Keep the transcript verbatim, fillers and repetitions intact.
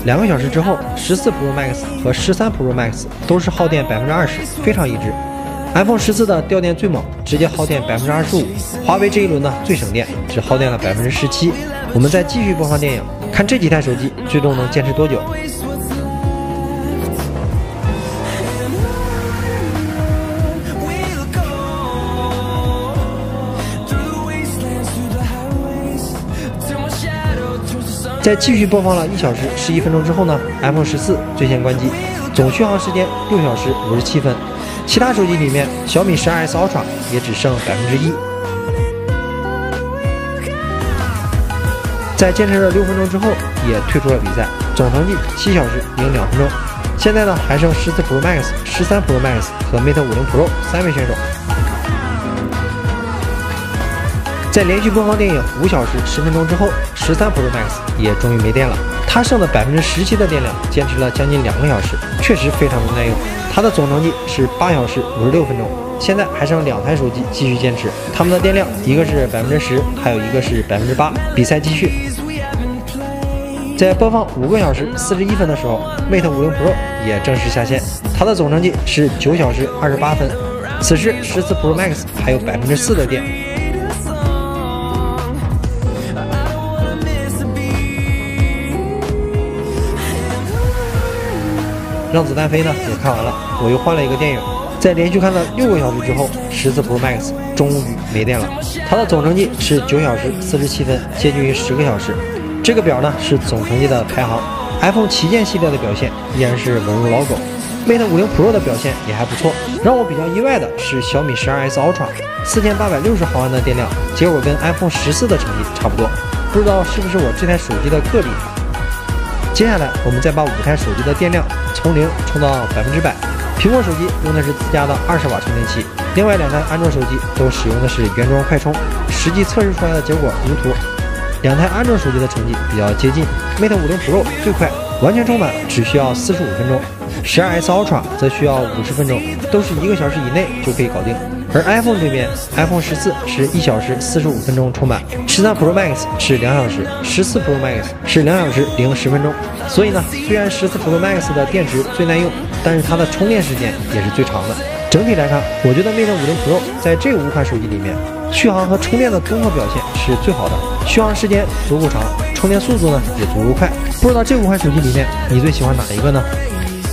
两个小时之后，十四 Pro Max 和十三 Pro Max 都是耗电百分之二十，非常一致。iPhone 十四的掉电最猛，直接耗电百分之二十五。华为这一轮呢最省电，只耗电了百分之十七。我们再继续播放电影，看这几台手机最终能坚持多久。在继续播放了一小时十一分钟之后呢 ，iPhone 十四最先关机，总续航时间六小时五十七分。其他手机里面，小米十二 S Ultra 也只剩百分之一。在坚持了六分钟之后，也退出了比赛，总成绩七小时零两分钟。现在呢，还剩十四 Pro Max、十三 Pro Max 和 Mate 五零 Pro 三位选手。在连续播放电影五小时十分钟之后，十三 Pro Max 也终于没电了。它剩的百分之十七的电量，坚持了将近两个小时，确实非常的耐用。它的总成绩是八小时五十六分钟。现在还剩两台手机继续坚持，它们的电量一个是百分之十，还有一个是百分之八。比赛继续。在播放五个小时四十一分的时候 ，Mate 五零 Pro 也正式下线，它的总成绩是九小时二十八分。此时十四 Pro Max 还有百分之四的电。让子弹飞呢也看完了，我又换了一个电影。在连续看了六个小时之后，十四 Pro Max 终于没电了。它的总成绩是九小时四十七分，接近于十个小时。这个表呢是总成绩的排行。iPhone 旗舰系列的表现依然是稳如老狗。Mate 五零 Pro 的表现也还不错。让我比较意外的是小米十二 S Ultra 四千八百六十毫安的电量，结果跟 iPhone 十四的成绩差不多。不知道是不是我这台手机的个例。接下来我们再把五台手机的电量从零充到百分之百。苹果手机用的是自家的二十瓦充电器，另外两台安卓手机都使用的是原装快充。实际测试出来的结果如图，两台安卓手机的成绩比较接近。Mate 五零 Pro 最快，完全充满只需要四十五分钟，十二 S Ultra 则需要五十分钟，都是一个小时以内就可以搞定。而 iPhone 这边 ，iPhone 十四是一小时四十五分钟充满，十三 Pro Max 是两小时，十四 Pro Max 是两小时零十分钟。所以呢，虽然十四 Pro Max 的电池最耐用，但是它的充电时间也是最长的。整体来看，我觉得 Mate 五零 Pro 在这五款手机里面，续航和充电的综合表现是最好的，续航时间足够长，充电速度呢也足够快。不知道这五款手机里面，你最喜欢哪一个呢？